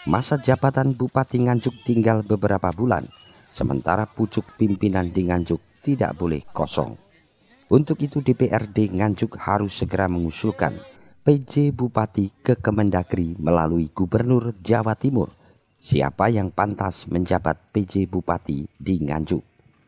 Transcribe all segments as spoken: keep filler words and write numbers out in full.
Masa jabatan Bupati Nganjuk tinggal beberapa bulan, sementara pucuk pimpinan di Nganjuk tidak boleh kosong. Untuk itu D P R D Nganjuk harus segera mengusulkan P J Bupati ke Kemendagri melalui Gubernur Jawa Timur. Siapa yang pantas menjabat P J Bupati di Nganjuk?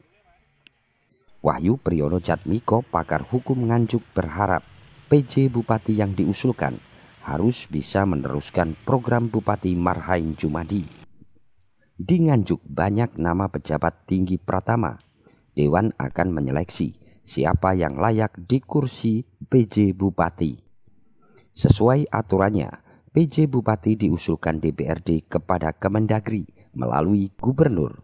Wahyu Priyono Jatmiko, pakar hukum Nganjuk, berharap P J Bupati yang diusulkan harus bisa meneruskan program Bupati Marhain Jumadi. Di Nganjuk banyak nama pejabat tinggi pratama. Dewan akan menyeleksi siapa yang layak di kursi P J Bupati. Sesuai aturannya, P J Bupati diusulkan D P R D kepada Kemendagri melalui Gubernur.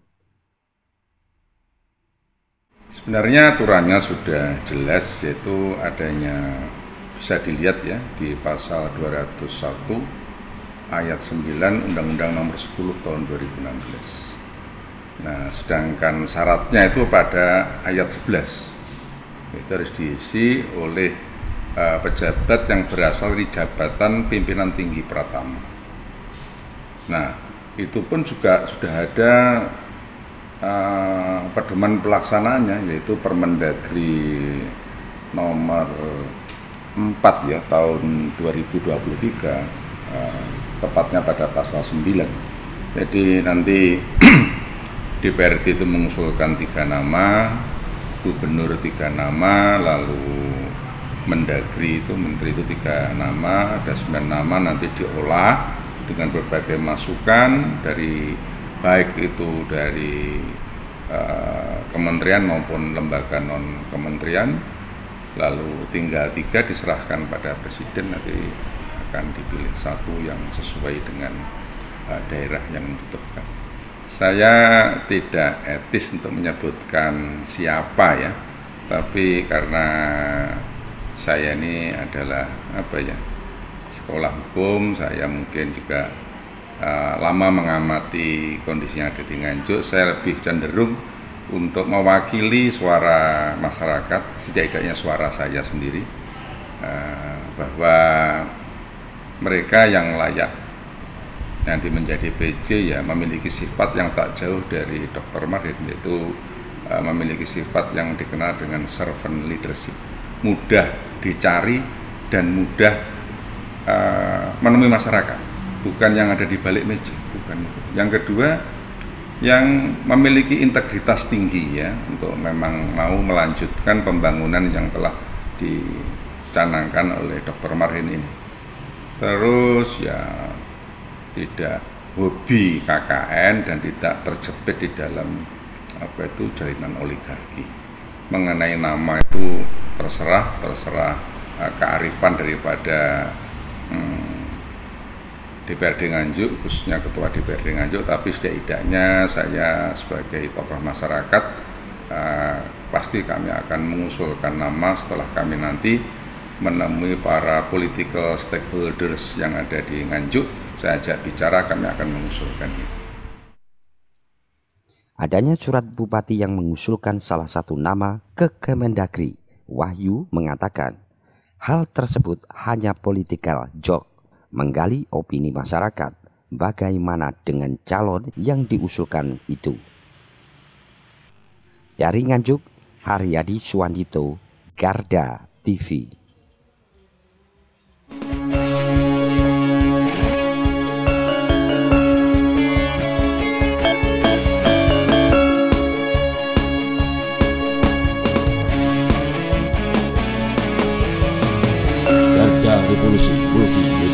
Sebenarnya aturannya sudah jelas, yaitu adanya, bisa dilihat ya di pasal dua ratus satu ayat sembilan Undang-Undang Nomor sepuluh Tahun dua ribu enam belas. Nah, sedangkan syaratnya itu pada ayat sebelas. Itu harus diisi oleh uh, pejabat yang berasal dari jabatan pimpinan tinggi pratama. Nah, itu pun juga sudah ada uh, pedoman pelaksanaannya, yaitu Permendagri nomor empat ya tahun dua ribu dua puluh tiga, uh, tepatnya pada pasal sembilan. Jadi nanti D P R D itu mengusulkan tiga nama, gubernur tiga nama, lalu Mendagri itu menteri itu tiga nama, ada sembilan nama nanti diolah dengan berbagai masukan dari baik itu dari uh, kementerian maupun lembaga non kementerian, lalu tinggal tiga diserahkan pada presiden, nanti akan dipilih satu yang sesuai dengan uh, daerah yang membutuhkan. Saya tidak etis untuk menyebutkan siapa ya, tapi karena saya ini adalah apa ya, sekolah hukum, saya mungkin juga uh, lama mengamati kondisi yang ada di Nganjuk. Saya lebih cenderung untuk mewakili suara masyarakat, setidaknya suara saya sendiri, uh, bahwa mereka yang layak nanti menjadi P J ya memiliki sifat yang tak jauh dari Doktor Marhain, yaitu uh, memiliki sifat yang dikenal dengan servant leadership, mudah dicari dan mudah uh, menemui masyarakat, bukan yang ada di balik meja, bukan itu. Yang kedua, yang memiliki integritas tinggi ya, untuk memang mau melanjutkan pembangunan yang telah dicanangkan oleh Doktor Marhain ini. Terus ya tidak hobi K K N dan tidak terjepit di dalam apa itu jaringan oligarki. Mengenai nama itu terserah terserah uh, kearifan daripada hmm, D P R D Nganjuk, khususnya Ketua D P R D Nganjuk, tapi setidaknya saya sebagai tokoh masyarakat uh, pasti kami akan mengusulkan nama setelah kami nanti menemui para political stakeholders yang ada di Nganjuk. Saya ajak bicara, kami akan mengusulkan itu. Adanya surat bupati yang mengusulkan salah satu nama ke Kemendagri, Wahyu mengatakan hal tersebut hanya political joke, menggali opini masyarakat bagaimana dengan calon yang diusulkan itu. Dari Nganjuk, Haryadi Suwandito, Garda T V. Revolusi Multimedia.